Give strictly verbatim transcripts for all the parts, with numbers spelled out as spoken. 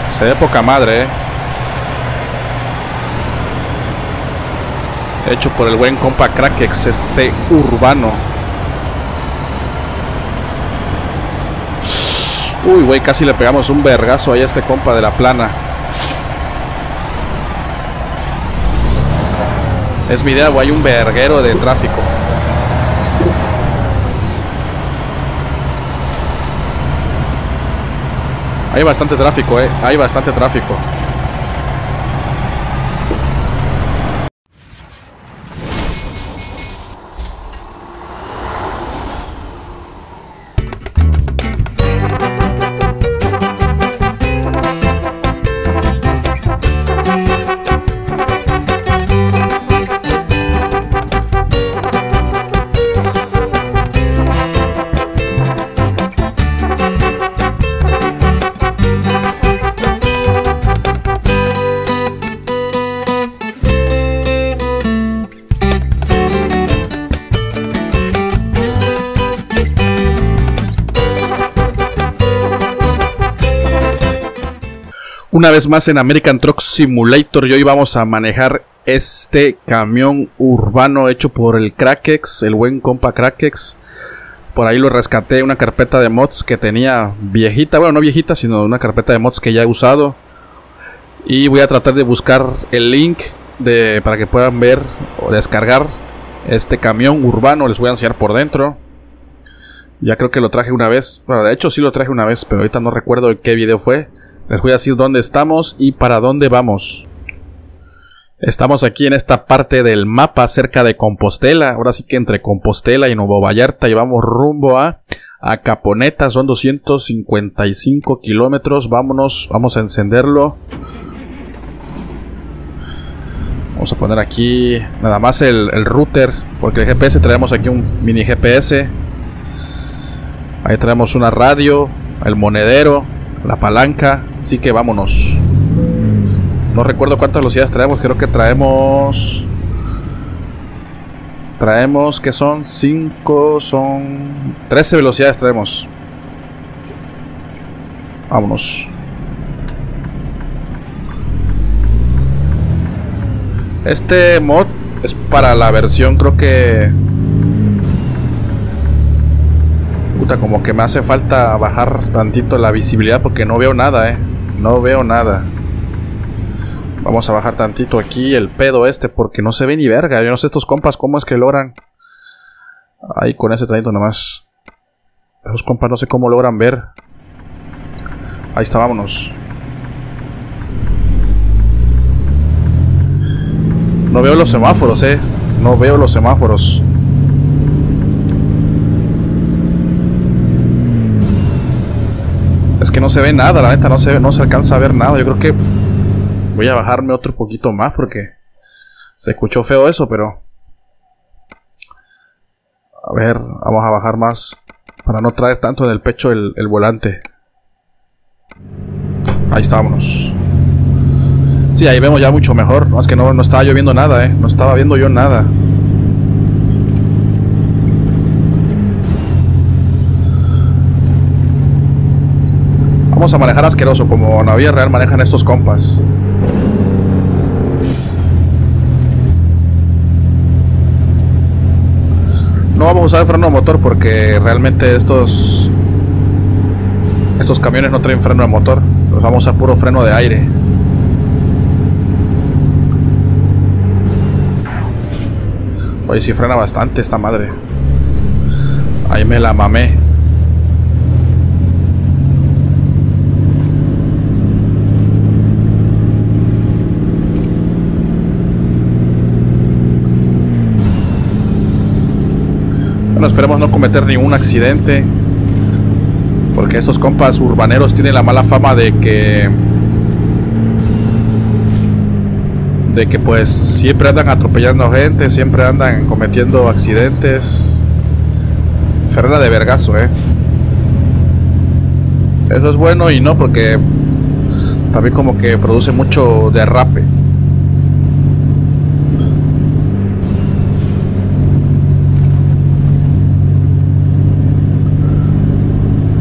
Se ve poca madre, eh. Hecho por el buen compa Krakex, este urbano. Uy, güey, casi le pegamos un vergazo ahí a este compa de la plana. Es mi idea, güey, hay un verguero de tráfico. Hay bastante tráfico, eh. Hay bastante tráfico. Una vez más en American Truck Simulator, y hoy vamos a manejar este camión urbano hecho por el Krakex, el buen compa Krakex. Por ahí lo rescaté, una carpeta de mods que tenía viejita, bueno, no viejita, sino una carpeta de mods que ya he usado. Y voy a tratar de buscar el link de, para que puedan ver o descargar este camión urbano. Les voy a enseñar por dentro. Ya creo que lo traje una vez, bueno, de hecho sí lo traje una vez, pero ahorita no recuerdo en qué video fue. Les voy a decir dónde estamos y para dónde vamos. Estamos aquí en esta parte del mapa cerca de Compostela. Ahora sí que entre Compostela y Nuevo Vallarta. Y vamos rumbo a, a Caponeta. Son doscientos cincuenta y cinco kilómetros. Vámonos, vamos a encenderlo. Vamos a poner aquí nada más el, el router. Porque el G P S traemos aquí un mini G P S. Ahí traemos una radio, el monedero, la palanca, así que vámonos. No recuerdo cuántas velocidades traemos, creo que traemos Traemos, que son cinco, son trece velocidades traemos. Vámonos. Este mod es para la versión, creo que puta, como que me hace falta bajar tantito la visibilidad porque no veo nada, eh. No veo nada. Vamos a bajar tantito aquí el pedo este porque no se ve ni verga. Yo no sé estos compas cómo es que logran. Ahí con ese tantito nomás. Esos compas no sé cómo logran ver. Ahí está, vámonos. No veo los semáforos, eh. No veo los semáforos. Es que no se ve nada, la neta, no se, no se alcanza a ver nada. Yo creo que voy a bajarme otro poquito más porque se escuchó feo eso, pero... A ver, vamos a bajar más para no traer tanto en el pecho el, el volante. Ahí está, vámonos. Sí, ahí vemos ya mucho mejor. No, es que no, no estaba yo viendo nada, eh. No estaba viendo yo nada. Vamos a manejar asqueroso, como en la vida real manejan estos compas. No vamos a usar el freno de motor porque realmente estos Estos camiones no traen freno de motor. Pues vamos a puro freno de aire. Oye, si frena bastante esta madre. Ahí me la mamé. Bueno, esperemos no cometer ningún accidente, porque estos compas urbaneros tienen la mala fama de que de que pues siempre andan atropellando gente, siempre andan cometiendo accidentes. Frena de vergazo, eh. Eso es bueno y no, porque también como que produce mucho derrape.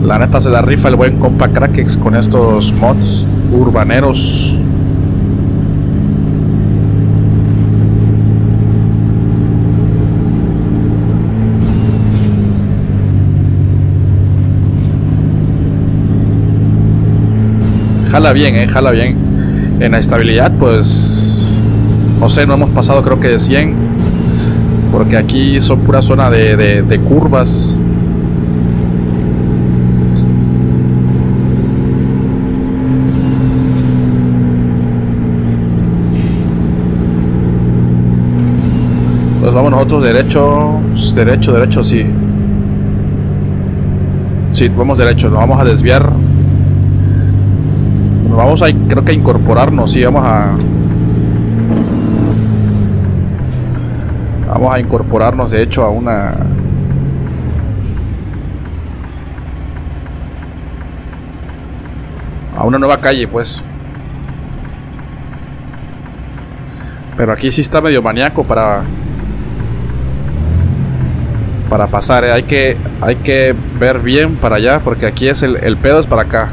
La neta se la rifa el buen compa Crakex con estos mods urbaneros. Jala bien, eh, jala bien. En la estabilidad, pues no sé, no hemos pasado creo que de cien, porque aquí son pura zona de, de, de curvas. Pues vamos nosotros derecho, derecho, derecho, sí. Sí, vamos derecho, nos vamos a desviar. Vamos a, creo que a incorporarnos, sí, vamos a... Vamos a incorporarnos, de hecho, a una... A una nueva calle, pues. Pero aquí sí está medio maníaco para... Para pasar, ¿eh? Hay que, hay que ver bien para allá, porque aquí es el, el pedo es para acá.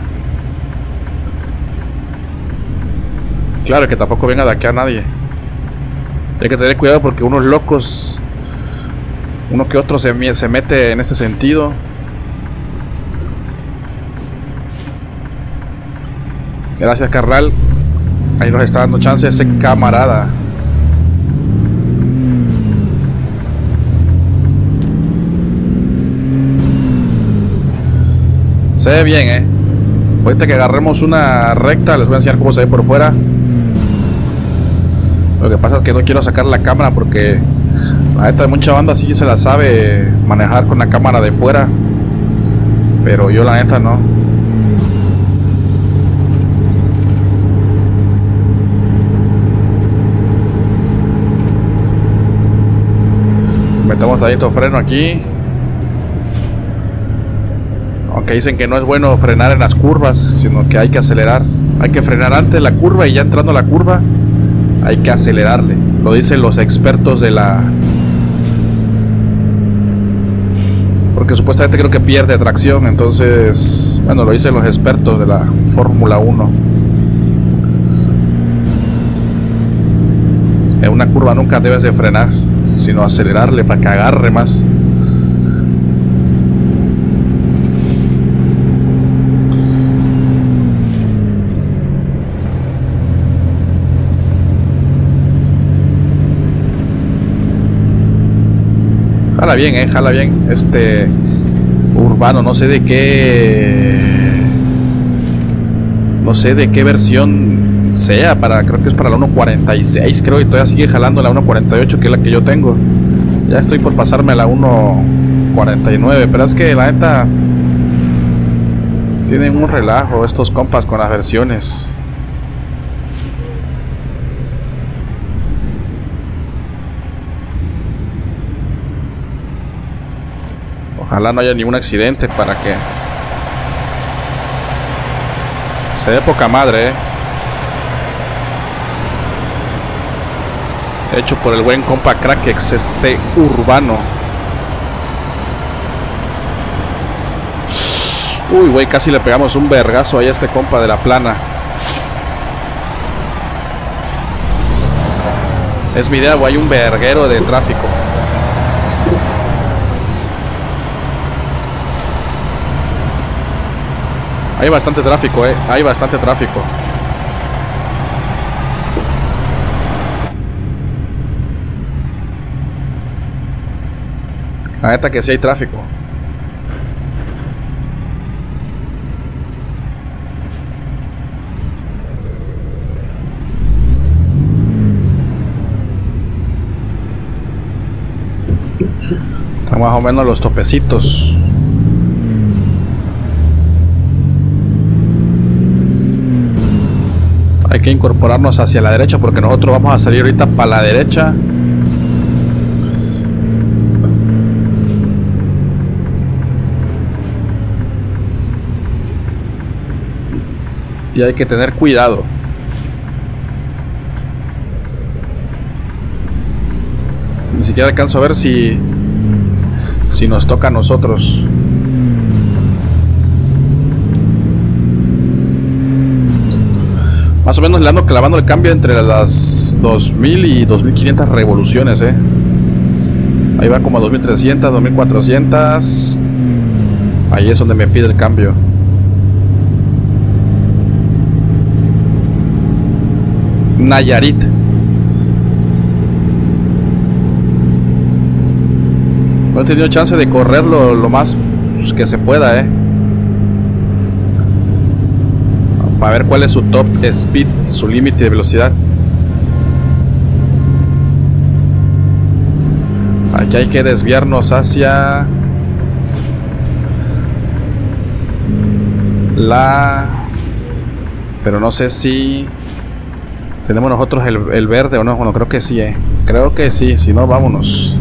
Claro, que tampoco venga de aquí a nadie. Hay que tener cuidado porque unos locos, uno que otro se, se mete en este sentido. Gracias, carnal. Ahí nos está dando chance ese camarada. Se ve bien, eh. Ahorita que agarremos una recta, les voy a enseñar cómo se ve por fuera. Lo que pasa es que no quiero sacar la cámara porque la neta de mucha banda sí se la sabe manejar con la cámara de fuera, pero yo la neta no. Metemos tantito freno aquí. Aunque dicen que no es bueno frenar en las curvas, sino que hay que acelerar. Hay que frenar antes de la curva y ya entrando a la curva hay que acelerarle. Lo dicen los expertos de la... Porque supuestamente creo que pierde tracción. Entonces, bueno, lo dicen los expertos de la Fórmula uno. En una curva nunca debes de frenar, sino acelerarle para que agarre más. Jala bien, eh, jala bien. Este urbano, no sé de qué, no sé de qué versión sea, para, creo que es para la uno cuarenta y seis, creo, y todavía sigue jalando la uno cuarenta y ocho, que es la que yo tengo. Ya estoy por pasarme a la uno cuarenta y nueve, pero es que la neta tienen un relajo estos compas con las versiones. Ojalá no haya ningún accidente para que se dé poca madre, eh. Hecho por el buen compa Crakex, este urbano. Uy, güey, casi le pegamos un vergazo ahí a este compa de la plana. Es mi idea, güey, hay un verguero de tráfico. Hay bastante tráfico, eh. Hay bastante tráfico. La neta que sí hay tráfico. Están más o menos los topecitos. Hay que incorporarnos hacia la derecha porque nosotros vamos a salir ahorita para la derecha. Y hay que tener cuidado. Ni siquiera alcanzo a ver si si nos toca a nosotros. Más o menos le ando clavando el cambio entre las dos mil y dos mil quinientas revoluciones, eh. Ahí va como a dos mil trescientas, dos mil cuatrocientas. Ahí es donde me pide el cambio. Nayarit. No he tenido chance de correrlo lo más que se pueda, eh. Para ver cuál es su top speed, su límite de velocidad. Aquí hay que desviarnos hacia la... Pero no sé si tenemos nosotros el, el verde o no. Bueno, creo que sí, eh. Creo que sí, si no, vámonos.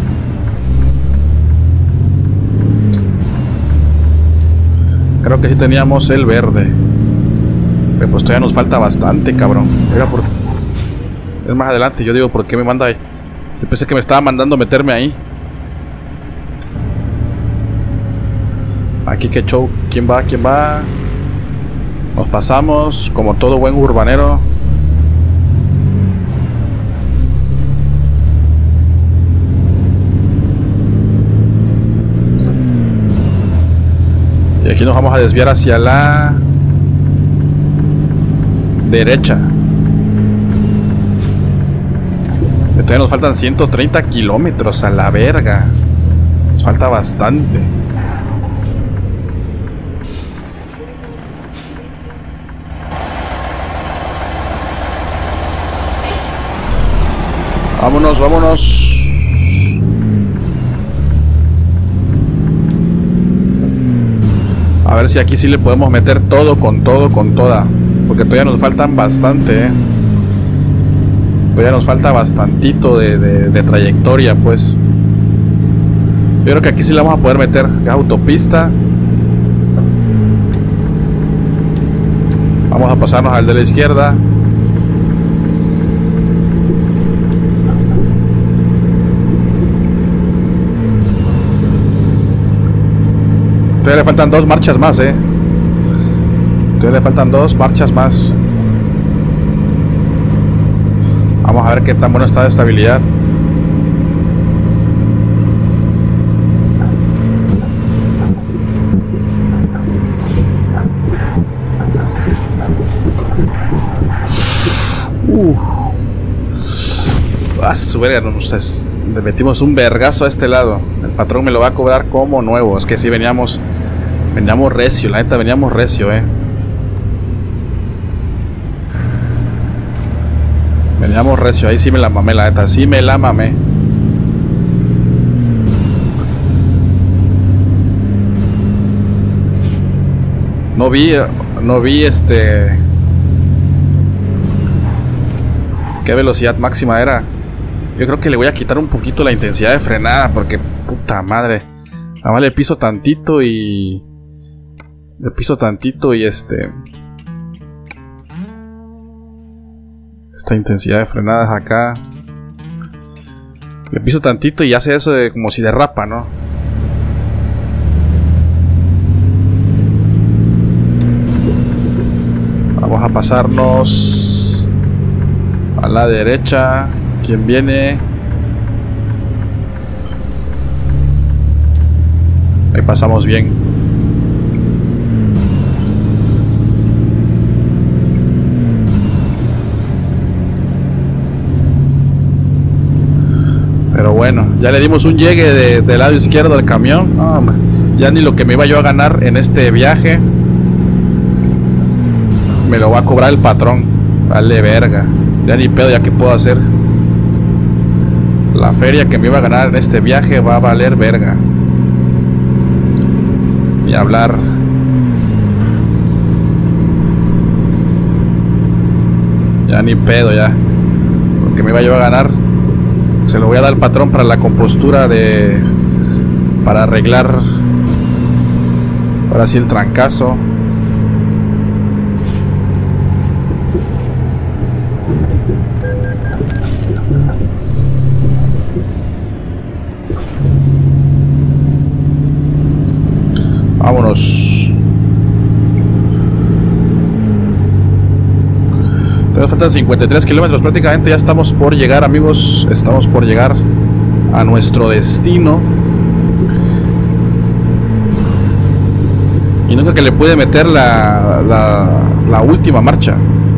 Creo que sí teníamos el verde. Pero pues todavía nos falta bastante, cabrón. Era por... Es más adelante, yo digo, ¿por qué me manda ahí? Yo pensé que me estaba mandando meterme ahí. Aquí que show. ¿Quién va? ¿Quién va? Nos pasamos como todo buen urbanero. Y aquí nos vamos a desviar hacia la derecha. Todavía nos faltan ciento treinta kilómetros a la verga. Nos falta bastante. Vámonos, vámonos. A ver si aquí sí le podemos meter todo, con todo, con toda. Porque todavía nos faltan bastante, eh. Todavía nos falta bastantito de, de, de trayectoria, pues. Yo creo que aquí sí le vamos a poder meter autopista. Vamos a pasarnos al de la izquierda. Todavía le faltan dos marchas más, eh. Todavía le faltan dos marchas más. Vamos a ver qué tan bueno está de estabilidad. Uh. A su verga, nos le metimos un vergazo a este lado. El patrón me lo va a cobrar como nuevo. Es que sí veníamos, veníamos recio, la neta veníamos recio, eh. Veníamos recio, ahí sí me la mamé, la neta, sí me la mamé. No vi, no vi este... ¿Qué velocidad máxima era? Yo creo que le voy a quitar un poquito la intensidad de frenada, porque puta madre. Nada más le piso tantito y... Le piso tantito y este... Esta intensidad de frenadas acá. Le piso tantito y hace eso de, como si derrapa, ¿no? Vamos a pasarnos a la derecha. ¿Quién viene? Ahí pasamos bien. Pero bueno, ya le dimos un llegue de, del lado izquierdo al camión. No, hombre, ya ni lo que me iba yo a ganar en este viaje me lo va a cobrar el patrón. Vale verga. Ya ni pedo, ya que puedo hacer. La feria que me iba a ganar en este viaje va a valer verga. Ni hablar. Ya ni pedo, ya. Lo que me iba yo a ganar se lo voy a dar al patrón para la compostura de... Para arreglar... Ahora sí el trancazo. Vámonos. Nos faltan cincuenta y tres kilómetros, prácticamente ya estamos por llegar, amigos. Estamos por llegar a nuestro destino. Y nunca que le pude meter la, la, la última marcha.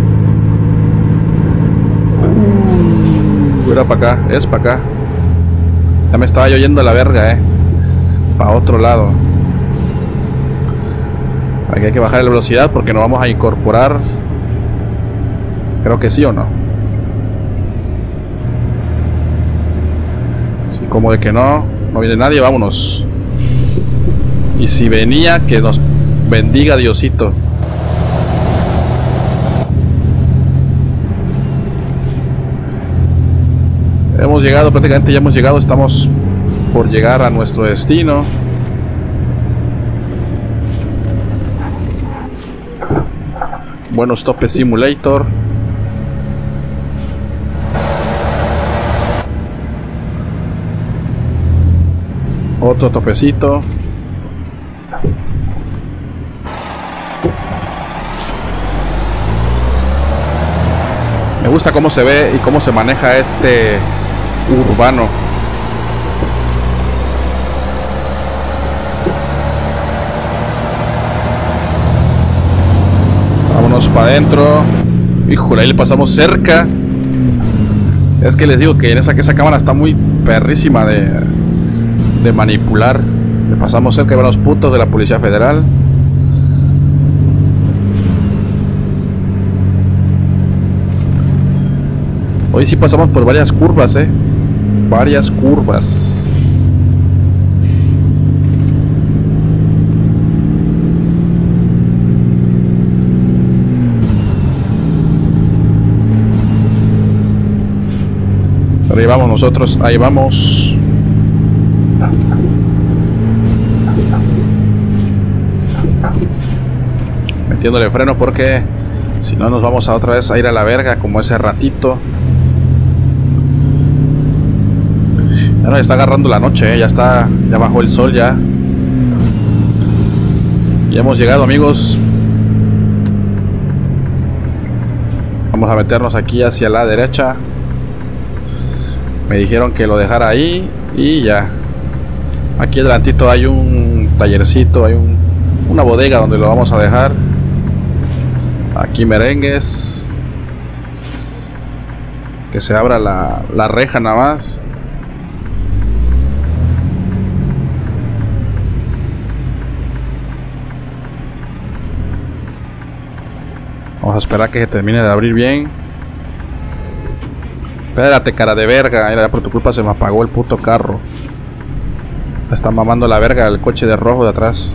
Uh, era para acá, es para acá. Ya me estaba yo yendo a la verga, eh. Para otro lado. Aquí hay que bajar la velocidad porque nos vamos a incorporar. Creo que sí o no. Sí, como de que no. No viene nadie, vámonos. Y si venía, que nos bendiga Diosito. Hemos llegado, prácticamente ya hemos llegado. Estamos por llegar a nuestro destino. Buenos topes simulator. Otro topecito. Me gusta cómo se ve y cómo se maneja este urbano. Vámonos para adentro. Híjole, ahí le pasamos cerca. Es que les digo que en esa, que esa cámara está muy perrísima de, de manipular. Le pasamos cerca de los putos de la Policía Federal. Hoy sí pasamos por varias curvas, eh. Varias curvas. Pero ahí vamos nosotros, ahí vamos. Metiéndole freno porque si no nos vamos a otra vez a ir a la verga como ese ratito. Ya nos está agarrando la noche, ¿eh? Ya está, ya bajó el sol ya. Ya hemos llegado, amigos. Vamos a meternos aquí hacia la derecha. Me dijeron que lo dejara ahí y ya. Aquí adelantito hay un tallercito, hay un, una bodega donde lo vamos a dejar. Aquí merengues. Que se abra la, la reja nada más. Vamos a esperar que se termine de abrir bien. Espérate, cara de verga. Mira, por tu culpa se me apagó el puto carro. Está mamando la verga el coche de rojo de atrás.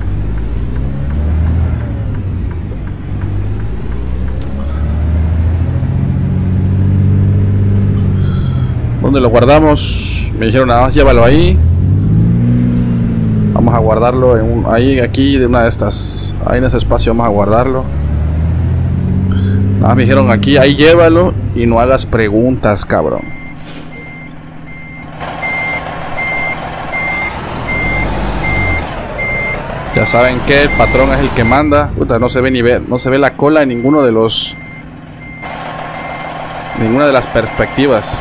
¿Dónde lo guardamos? Me dijeron nada más llévalo ahí. Vamos a guardarlo en un, ahí, aquí, de una de estas. Ahí en ese espacio vamos a guardarlo. Nada más me dijeron aquí, ahí llévalo y no hagas preguntas, cabrón. Ya saben que el patrón es el que manda. Puta, no se ve ni ver, no se ve la cola en ninguno de los, ninguna de las perspectivas.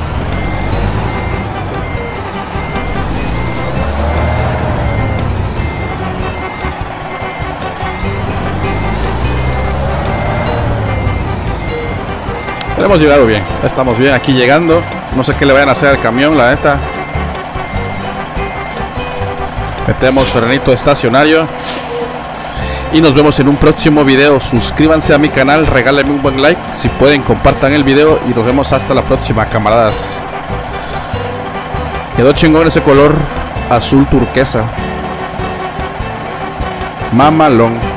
Pero hemos llegado bien, ya estamos bien aquí llegando. No sé qué le vayan a hacer al camión, la neta. Metemos frenito estacionario. Y nos vemos en un próximo video. Suscríbanse a mi canal, regálenme un buen like. Si pueden, compartan el video. Y nos vemos hasta la próxima, camaradas. Quedó chingón ese color azul turquesa. Mamalón.